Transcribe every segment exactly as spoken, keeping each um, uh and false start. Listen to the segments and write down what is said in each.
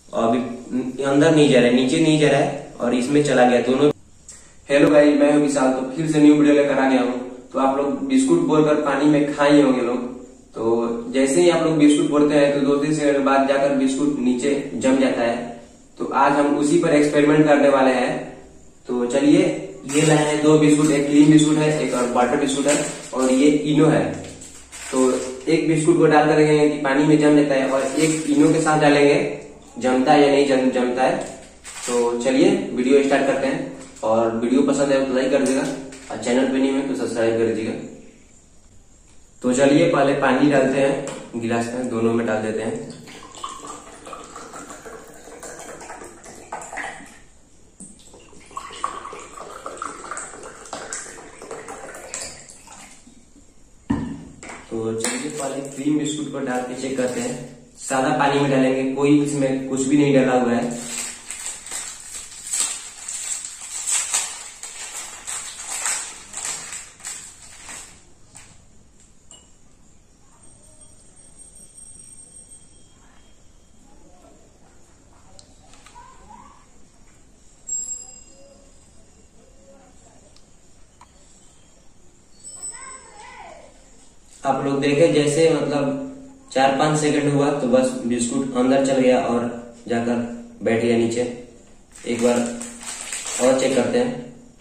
और अभी अंदर नहीं जा रहा है, नीचे नहीं जा रहा है और इसमें चला गया दोनों। हेलो गाइस, मैं हूं विशाल। तो फिर से न्यू वीडियो लेकर आ गया हूं। तो आप लोग बिस्कुट बोलकर पानी में खाए होंगे लोग। तो जैसे ही आप लोग बिस्कुट बोलते हैं तो दो तीन सेकंड बाद जाकर बिस्कुट नीचे जम जाता है। तो आज हम उसी पर एक्सपेरिमेंट करने वाले हैं। तो चलिए, ये लाए हैं दो बिस्कुट, एक क्रीम बिस्कुट है, एक और बटर बिस्कुट है और ये इनो है। तो एक बिस्कुट को डाल करेंगे कि पानी में जम जाता है और एक इनो के साथ डालेंगे जमता है या नहीं जम, जमता है। तो चलिए वीडियो स्टार्ट करते हैं। और वीडियो पसंद है तो लाइक कर दीजिएगा और चैनल पे नहीं है तो सब्सक्राइब कर दीजिएगा। तो चलिए पहले पानी डालते हैं, गिलास में दोनों में डाल देते हैं। तो चलिए पहले क्रीम बिस्कुट को डाल के चेक करते हैं। सादा पानी में डालेंगे, कोई इसमें कुछ भी नहीं डाला हुआ है। आप लोग देखें, जैसे मतलब चार पांच सेकंड हुआ तो बस बिस्कुट अंदर चल गया और जाकर बैठ गया नीचे। एक बार और चेक करते हैं।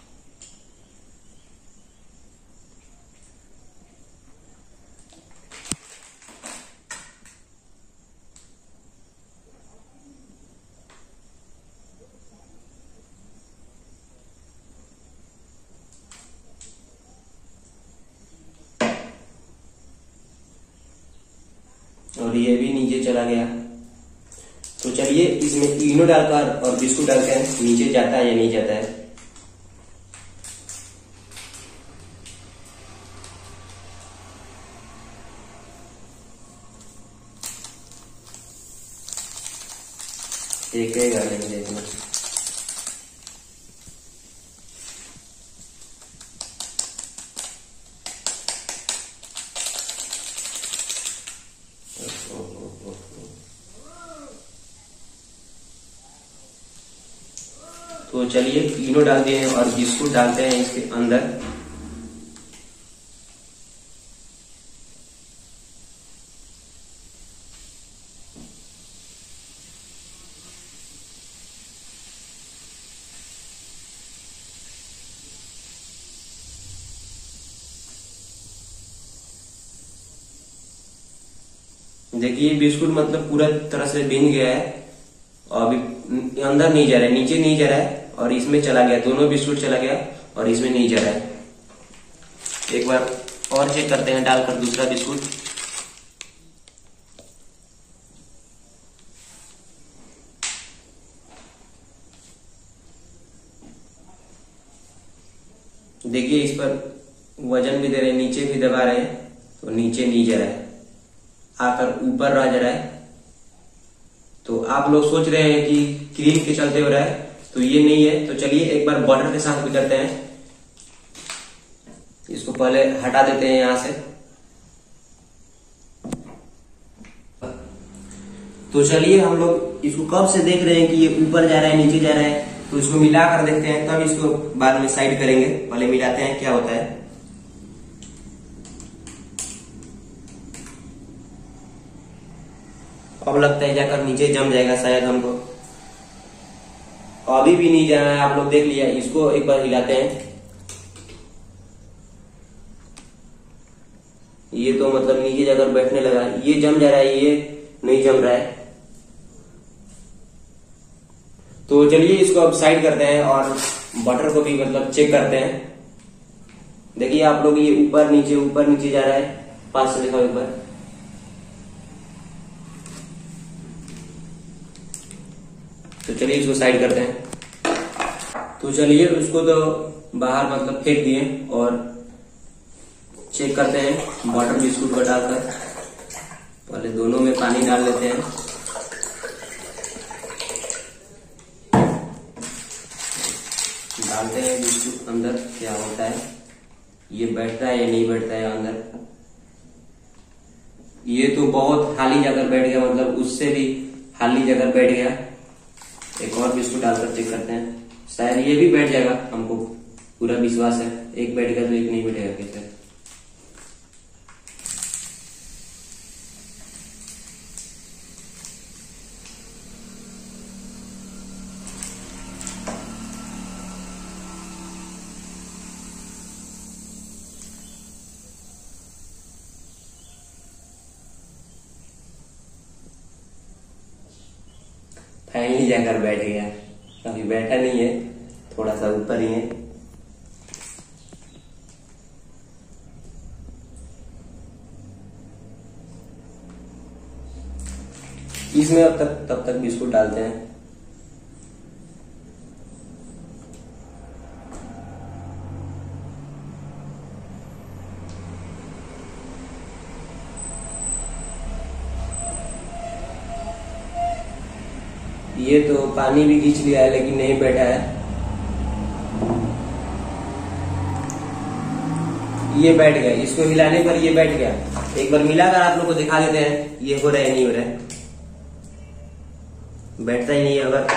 और ये भी नीचे चला गया। तो चलिए इसमें इनो डालकर और बिस्कुट डालकर नीचे जाता है या नहीं जाता है। एक एक डालेंगे देखना। तो चलिए इनो डाल दिए हैं और बिस्कुट डालते हैं इसके अंदर। देखिए बिस्कुट मतलब पूरा तरह से भीग गया है और अभी अंदर नहीं जा रहा है, नीचे नहीं जा रहा है और इसमें चला गया, दोनों बिस्कुट चला गया और इसमें नहीं जा रहा है। एक बार और चेक करते हैं डालकर दूसरा बिस्कुट। देखिए इस पर वजन भी दे रहे हैं, नीचे भी दबा रहे हैं तो नीचे नहीं जा रहा है, आकर ऊपर आ जा रहा है। तो आप लोग सोच रहे हैं कि क्रीम के चलते हो रहा है, तो ये नहीं है। तो चलिए एक बार बटर के साथ भी करते हैं। इसको पहले हटा देते हैं यहां से। तो चलिए हम लोग इसको कब से देख रहे हैं कि ये ऊपर जा रहा है नीचे जा रहा है, तो इसको मिला कर देखते हैं, तब इसको बाद में साइड करेंगे। पहले मिलाते हैं क्या होता है। अब लगता है जाकर नीचे जम जाएगा शायद हमको। अभी भी नहीं जा रहा है, आप लोग देख लिया। इसको एक बार हिलाते हैं। ये तो मतलब नीचे जाकर बैठने लगा, ये जम जा रहा है, ये नहीं जम रहा है। तो चलिए इसको अब साइड करते हैं और बटर को भी मतलब चेक करते हैं। देखिए आप लोग, ये ऊपर नीचे ऊपर नीचे जा रहा है। पास से दिखाओ एक बार। तो चलिए इसको साइड करते हैं। तो चलिए उसको तो बाहर मतलब फेंक दिए और चेक करते हैं बटर बिस्कुट को डालकर। पहले दोनों में पानी डाल लेते हैं। डालते हैं बिस्कुट अंदर, क्या होता है, ये बैठता है या नहीं बैठता है अंदर। ये तो बहुत हाली जाकर बैठ गया, मतलब उससे भी हाली जाकर बैठ गया। एक और बिस्कुट डालकर चेक करते हैं, शायद ये भी बैठ जाएगा, हमको पूरा विश्वास है। एक बैठेगा तो एक नहीं बैठेगा कैसे। फाइनली जाकर बैठ गया। अभी बैठा नहीं है, थोड़ा सा ऊपर ही है। इसमें अब तक तब तक बिस्कुट डालते हैं। ये तो पानी भी खींच लिया है लेकिन नहीं बैठा है। ये बैठ गया, इसको हिलाने पर ये बैठ गया। एक बार मिलाकर आप लोग को दिखा देते हैं ये हो रहा है नहीं हो रहा है। बैठता ही नहीं है, अगर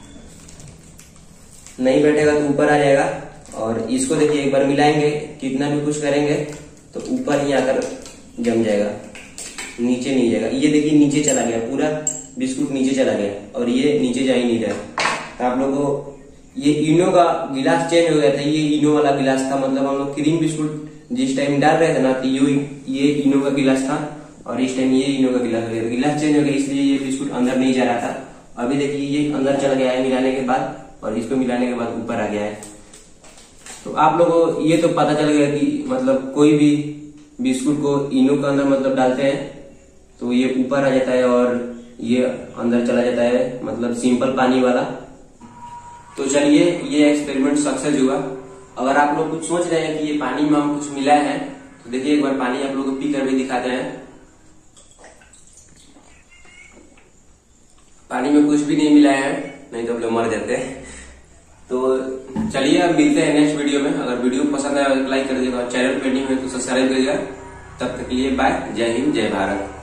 नहीं बैठेगा तो ऊपर आ जाएगा। और इसको देखिए एक बार मिलाएंगे, कितना भी कुछ करेंगे तो ऊपर ही आकर जम जाएगा, नीचे नहीं जाएगा। ये देखिए नीचे चला गया, पूरा बिस्कुट नीचे चला गया और ये नीचे जा ही नहीं रहा। आप लोगों को ये इनो का गिलास चेंज हो गया था, ये इनो वाला गिलास था। मतलब हम लोग क्रीम बिस्कुट जिस टाइम डाल रहे थे ना, तो ये इनो का गिलास था और इस टाइम ये इनो का गिलास हो गया। गिलास चेंज हो गया इसलिए ये बिस्कुट अंदर नहीं जा रहा था। अभी देखिए ये अंदर चला गया है मिलाने के बाद, और इसको मिलाने के बाद ऊपर आ गया है। तो आप लोगों को ये तो पता चल गया कि मतलब कोई भी बिस्कुट को इनो के अंदर मतलब डालते हैं तो ये ऊपर आ जाता है और ये अंदर चला जाता है, मतलब सिंपल पानी वाला। तो चलिए ये एक्सपेरिमेंट सक्सेस हुआ। अगर आप लोग कुछ सोच रहे हैं कि ये पानी में हम कुछ मिला है तो देखिए एक बार पानी आप लोग को पी कर भी दिखाते हैं। पानी में कुछ भी नहीं मिला है, नहीं तो हम लोग मर जाते हैं। तो चलिए अब मिलते हैं नेक्स्ट वीडियो में। अगर वीडियो पसंद आया तो लाइक कर दीजिएगा, चैनल पे नहीं है तो सब्सक्राइब करिएगा। तब तक के लिए बाय, जय हिंद, जय भारत।